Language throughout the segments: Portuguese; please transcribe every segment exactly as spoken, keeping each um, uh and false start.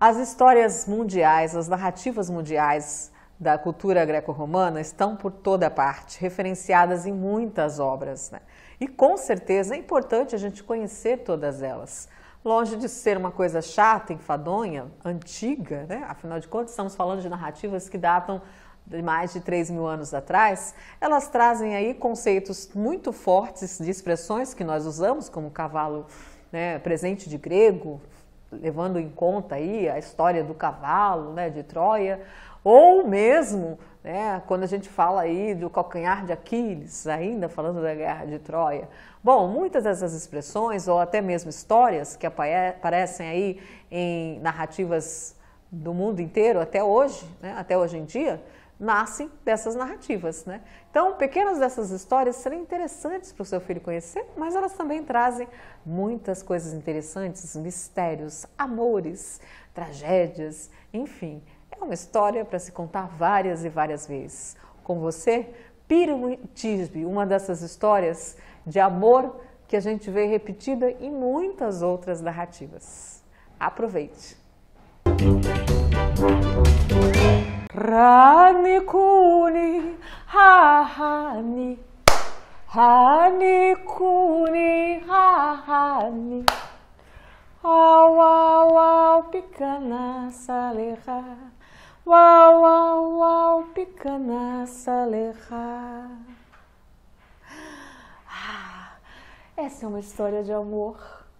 As histórias mundiais, as narrativas mundiais da cultura greco-romana estão por toda parte, referenciadas em muitas obras, né? E com certeza é importante a gente conhecer todas elas. Longe de ser uma coisa chata, enfadonha, antiga, né? Afinal de contas, estamos falando de narrativas que datam de mais de três mil anos atrás, elas trazem aí conceitos muito fortes de expressões que nós usamos, como cavalo, né, presente de grego, levando em conta aí a história do cavalo, né, de Troia, ou mesmo, né, quando a gente fala aí do calcanhar de Aquiles, ainda falando da guerra de Troia. Bom, muitas dessas expressões, ou até mesmo histórias que aparecem aí em narrativas do mundo inteiro até hoje, né, até hoje em dia, nascem dessas narrativas, né? Então, pequenas dessas histórias serão interessantes para o seu filho conhecer, mas elas também trazem muitas coisas interessantes, mistérios, amores, tragédias, enfim. É uma história para se contar várias e várias vezes. Com você, Píram Tisbe, uma dessas histórias de amor que a gente vê repetida em muitas outras narrativas. Aproveite! Rani kuni, ha hani, hani kuni, ha hani, au au au picana saleha, au au au picana saleha. Ah, essa é uma história de amor,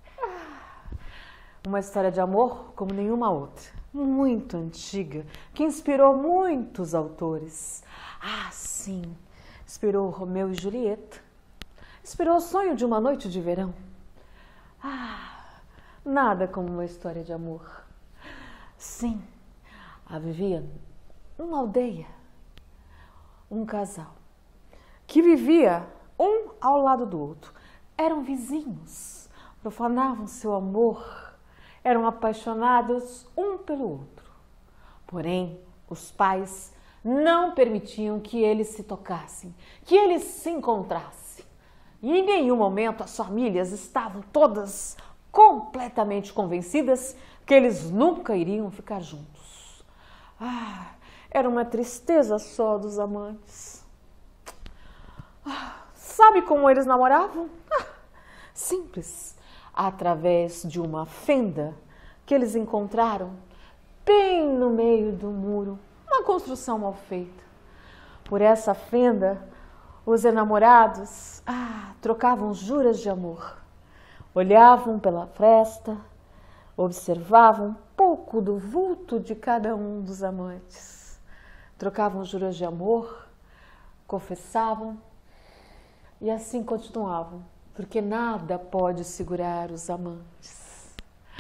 uma história de amor como nenhuma outra. Muito antiga, que inspirou muitos autores. Ah, sim, inspirou Romeu e Julieta, inspirou o sonho de uma noite de verão. Ah, nada como uma história de amor. Sim, havia uma aldeia, um casal, que vivia um ao lado do outro. Eram vizinhos, profanavam seu amor, eram apaixonados um pelo outro. Porém, os pais não permitiam que eles se tocassem, que eles se encontrassem. E em nenhum momento as famílias estavam todas completamente convencidas que eles nunca iriam ficar juntos. Ah, era uma tristeza só dos amantes. Ah, sabe como eles namoravam? Ah, simples. Através de uma fenda que eles encontraram bem no meio do muro, uma construção mal feita. Por essa fenda, os enamorados ah, trocavam juras de amor, olhavam pela fresta, observavam um pouco do vulto de cada um dos amantes, trocavam juras de amor, confessavam e assim continuavam. Porque nada pode segurar os amantes.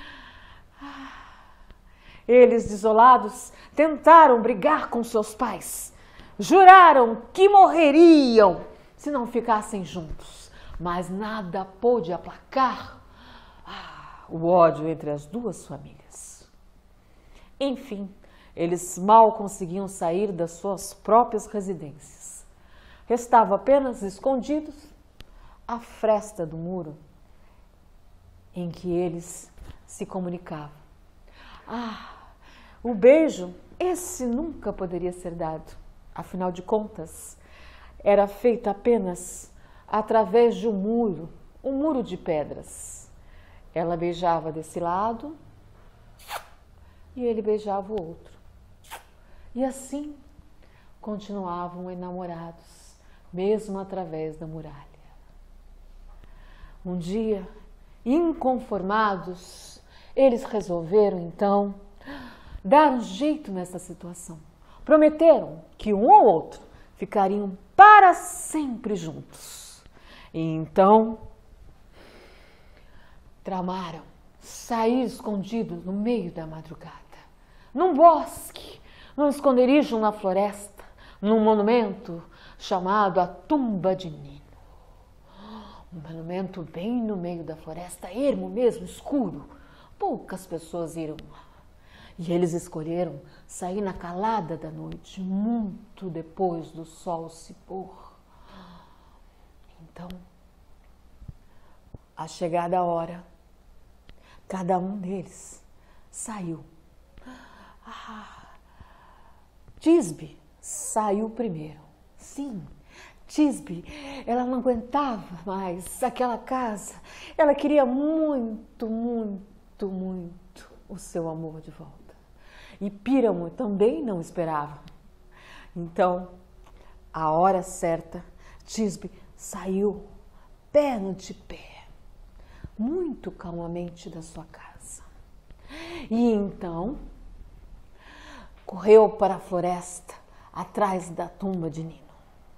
Eles, desolados, tentaram brigar com seus pais. Juraram que morreriam se não ficassem juntos. Mas nada pôde aplacar o ódio entre as duas famílias. Enfim, eles mal conseguiam sair das suas próprias residências. Restavam apenas escondidos a fresta do muro em que eles se comunicavam. Ah, o beijo, esse nunca poderia ser dado. Afinal de contas, era feito apenas através de um muro, um muro de pedras. Ela beijava desse lado e ele beijava o outro. E assim continuavam enamorados, mesmo através da muralha. Um dia, inconformados, eles resolveram, então, dar um jeito nessa situação. Prometeram que um ou outro ficariam para sempre juntos. E então, tramaram sair escondidos no meio da madrugada, num bosque, num esconderijo na floresta, num monumento chamado a Tumba de Nino. Um monumento bem no meio da floresta, ermo mesmo, escuro. Poucas pessoas iram lá. E eles escolheram sair na calada da noite, muito depois do sol se pôr. Então, à chegada a hora, cada um deles saiu Tisbe saiu primeiro. Sim, Tisbe, ela não aguentava mais aquela casa. Ela queria muito, muito, muito o seu amor de volta. E Píramo também não esperava. Então, a hora certa, Tisbe saiu perna de pé, muito calmamente da sua casa. E então, correu para a floresta, atrás da tumba de Nino.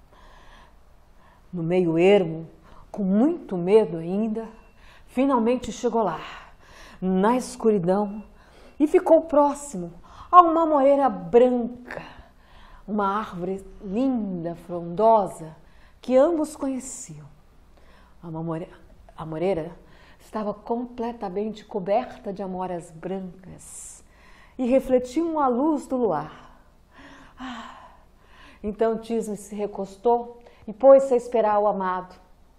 No meio ermo, com muito medo ainda, finalmente chegou lá, na escuridão, e ficou próximo a uma moreira branca, uma árvore linda, frondosa, que ambos conheciam. A moreira, a moreira estava completamente coberta de amoras brancas e refletiam a luz do luar. Ah, então Tisbe se recostou e pôs-se a esperar o amado.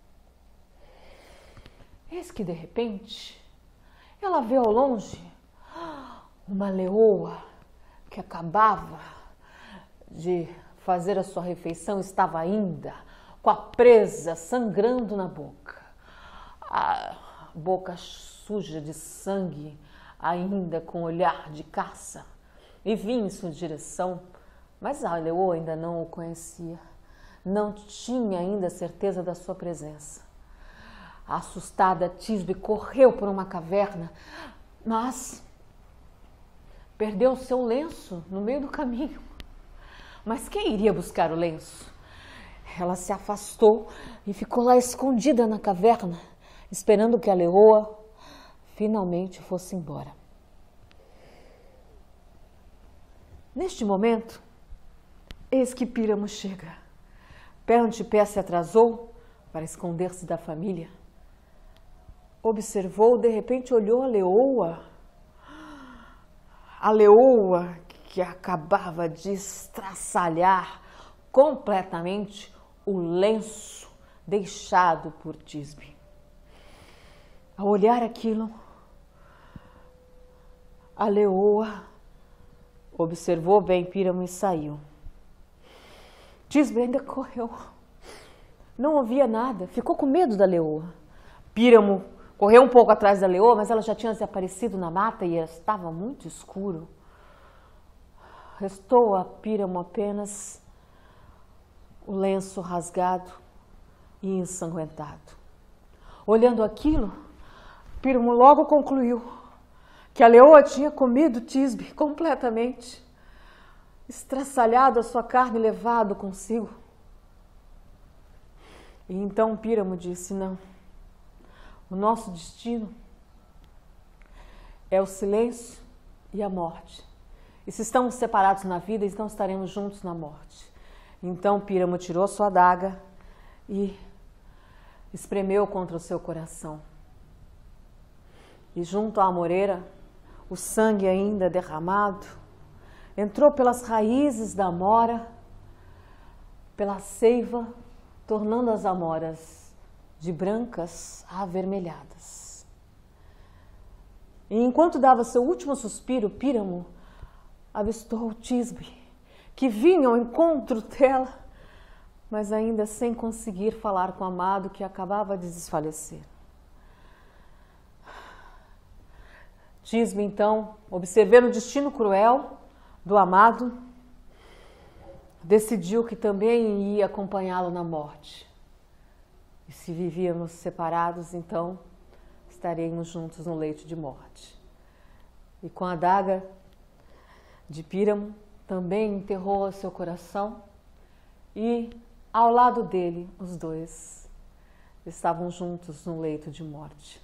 Eis que, de repente, ela vê ao longe uma leoa que acabava de fazer a sua refeição, estava ainda com a presa sangrando na boca. A boca suja de sangue, ainda com olhar de caça, e vinha em sua direção, mas a leoa ainda não o conhecia. Não tinha ainda certeza da sua presença. Assustada, Tisbe correu por uma caverna, mas perdeu o seu lenço no meio do caminho. Mas quem iria buscar o lenço? Ela se afastou e ficou lá escondida na caverna, esperando que a leoa finalmente fosse embora. Neste momento, eis que Píramo chega. Perna de pé se atrasou para esconder-se da família. Observou, de repente olhou a leoa. A leoa que acabava de estraçalhar completamente o lenço deixado por Tisbe. Ao olhar aquilo, a leoa observou bem Píramo e saiu. Tisbe ainda correu, não ouvia nada, ficou com medo da leoa. Píramo correu um pouco atrás da leoa, mas ela já tinha desaparecido na mata e estava muito escuro. Restou a Píramo apenas o lenço rasgado e ensanguentado. Olhando aquilo, Píramo logo concluiu que a leoa tinha comido Tisbe completamente, estraçalhado a sua carne e levado consigo. E então Píramo disse: não, o nosso destino é o silêncio e a morte. E se estamos separados na vida, então estaremos juntos na morte. Então Píramo tirou sua adaga e espremeu contra o seu coração. E junto à moreira, o sangue ainda derramado, entrou pelas raízes da amora, pela seiva, tornando as amoras de brancas a avermelhadas. E enquanto dava seu último suspiro, Píramo avistou Tisbe, que vinha ao encontro dela, mas ainda sem conseguir falar com o amado que acabava de desfalecer. Tisbe, então, observando o destino cruel do amado, decidiu que também ia acompanhá-lo na morte. E se vivíamos separados, então estaremos juntos no leito de morte. E com a adaga de Píramo, também enterrou o seu coração e, ao lado dele, os dois estavam juntos no leito de morte.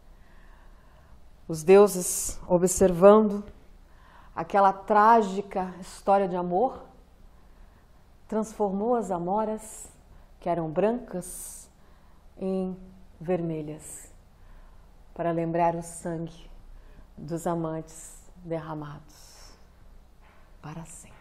Os deuses, observando aquela trágica história de amor, transformou as amoras, que eram brancas, em vermelhas, para lembrar o sangue dos amantes derramados para sempre.